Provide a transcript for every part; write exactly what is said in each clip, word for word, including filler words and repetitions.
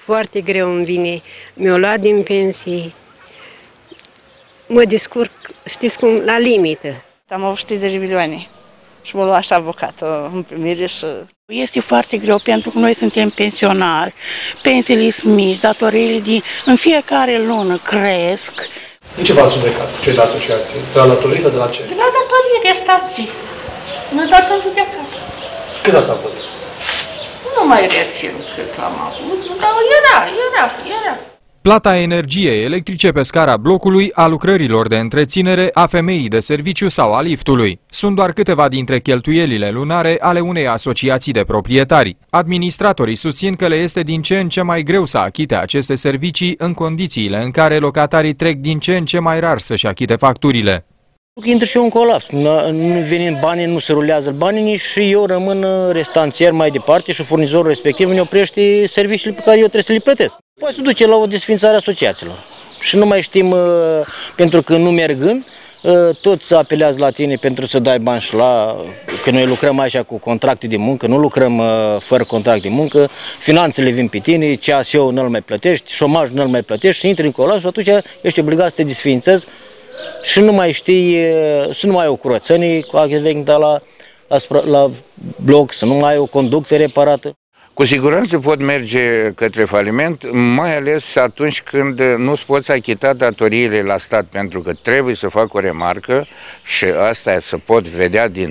Foarte greu îmi vine. Mi-o luat din pensii. Mă descurc, știți cum, la limită. Am avut treizeci de milioane și mă lua așa avocatul în primire și... Este foarte greu pentru că noi suntem pensionari, pensiile sunt mici, datoriile din, în fiecare lună cresc. De ce v-ați judecat, cei de asociație? De la datorii sau de la ce? De la datorie de stații. Ne-a dat în judecată. Cât ați avut? Nu mai rețin cât am avut, dar era, era, era. Plata energiei electrice pe scara blocului, a lucrărilor de întreținere, a femeii de serviciu sau a liftului. Sunt doar câteva dintre cheltuielile lunare ale unei asociații de proprietari. Administratorii susțin că le este din ce în ce mai greu să achite aceste servicii în condițiile în care locatarii trec din ce în ce mai rar să-și achite facturile. Intră și eu în colaps, nu vin banii, nu se rulează banii și eu rămân restanțier mai departe și furnizorul respectiv îmi oprește serviciile pe care eu trebuie să le plătesc. Poate să duce la o desfințare a asociațiilor și nu mai știm, pentru că nu mergând, toți apelează la tine pentru să dai bani și la, că noi lucrăm așa cu contracte de muncă, nu lucrăm fără contract de muncă, finanțele vin pe tine, C A S O nu-l mai plătești, șomajul nu-l mai plătești și intri în colaps și atunci ești obligat să te desfințezi și nu mai știi, să nu mai ai o curățenie cu la, la, la bloc, să nu mai ai o conductă reparată. Cu siguranță pot merge către faliment, mai ales atunci când nu-ți poți achita datoriile la stat, pentru că trebuie să fac o remarcă și asta să pot vedea din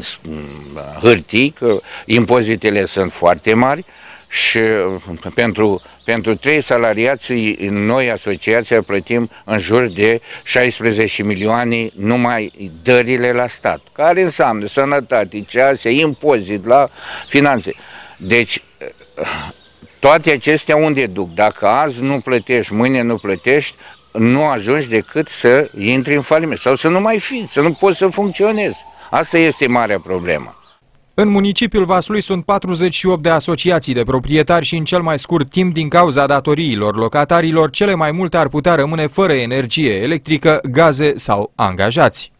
hârtii că impozitele sunt foarte mari și pentru, pentru trei salariați noi, asociația, plătim în jur de șaisprezece milioane numai dările la stat, care înseamnă sănătate, C A S, impozit la finanțe. Deci, toate acestea unde duc? Dacă azi nu plătești, mâine nu plătești, nu ajungi decât să intri în faliment sau să nu mai fii, să nu poți să funcționezi. Asta este marea problemă. În municipiul Vaslui sunt patruzeci și opt de asociații de proprietari și în cel mai scurt timp, din cauza datoriilor locatarilor, cele mai multe ar putea rămâne fără energie electrică, gaze sau angajați.